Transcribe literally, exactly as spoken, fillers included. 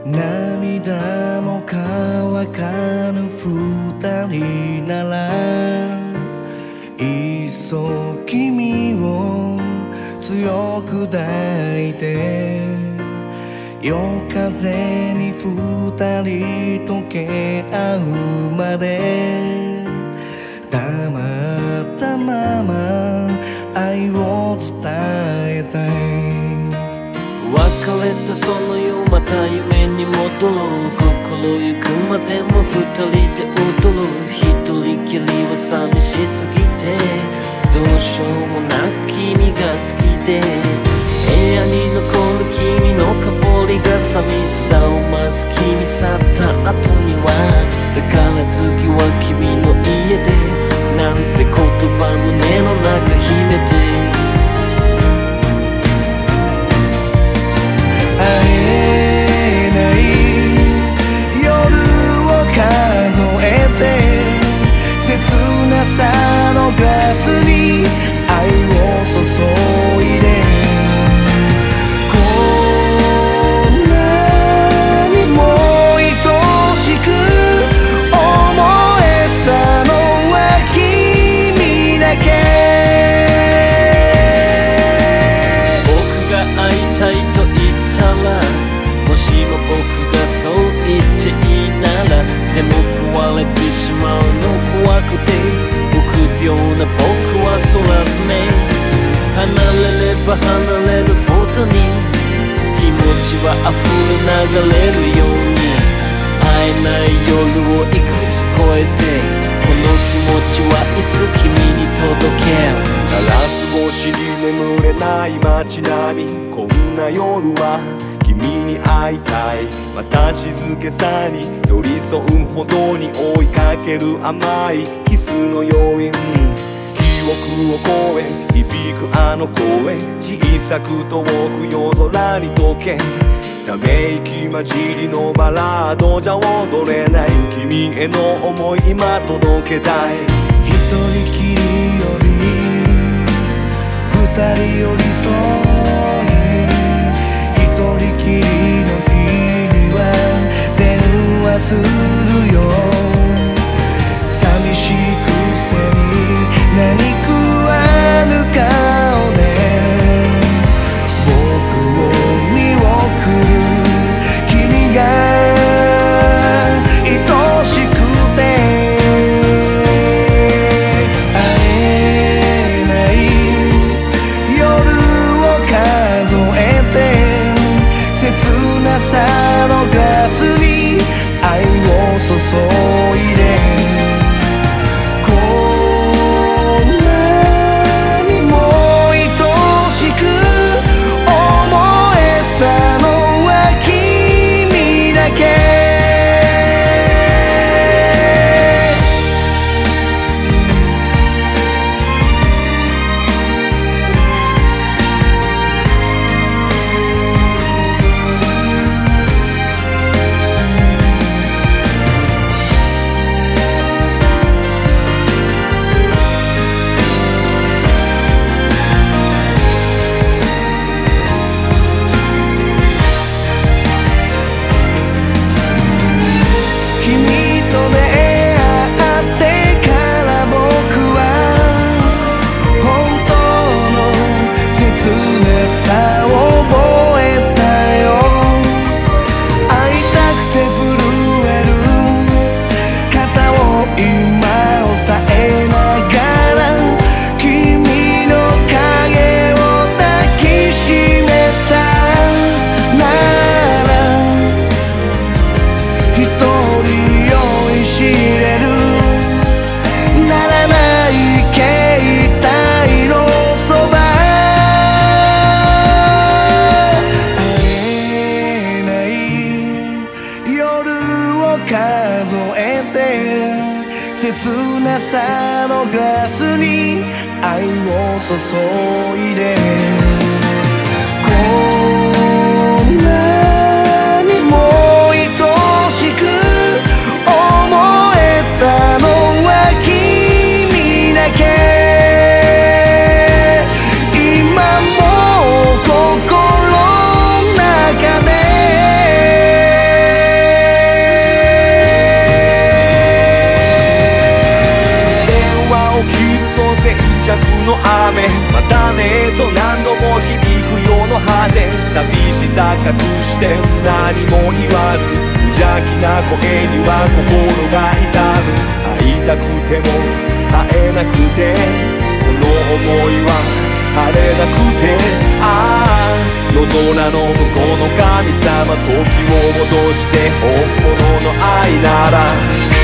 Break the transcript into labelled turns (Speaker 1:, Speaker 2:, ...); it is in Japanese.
Speaker 1: 涙も乾かぬ二人ならいっそ君を強く抱いて夜風に二人溶け合うまで黙ったまま愛を伝えたい。
Speaker 2: 別れたその夜また夢に戻ろう。心ゆくまでも二人で踊ろう。一人きりは寂しすぎてどうしようもなく君が好きで部屋に残る君の香りが寂しさを増す。君去った後には宝月は君の家でなんて言葉胸の中秘めて朝のグラスに愛を注いでこんなにも愛しく思えたのは君だけ。僕が会いたいと言ったらもしも僕がそう言っていいならでも壊れてしまうの怖くて臆病な僕はそらずね離れれば離れるほどに気持ちは溢れ流れるように会えない夜をいくつ越えてこの気持ちはいつ君に届ける。
Speaker 3: ガラス越しに眠れない街並みこんな夜は君に会いたい。また静けさに寄り添うほどに追いかける甘いキスの余韻記憶を超え響くあの声小さく遠く夜空に溶けため息混じりのバラードじゃ踊れない君への思い今届けたい。
Speaker 1: 一人きりより二人寄り添い一人きりの日には電話するよ。寂しくせに何食わぬ顔で僕を見送る君が愛しくて会えない夜を数えて切なさのグラスに愛を注いでこんなにも愛しく思えたのは君だけ。切なさのグラスに愛を注いでこんなにも愛しく思えたのは君だけ。今も心の中で
Speaker 3: さ隠して何も言わず無邪気な声には心が痛む。会いたくても会えなくてこの想いは晴れなくて、ああ夜空の向こうの神様時を戻して本物の愛なら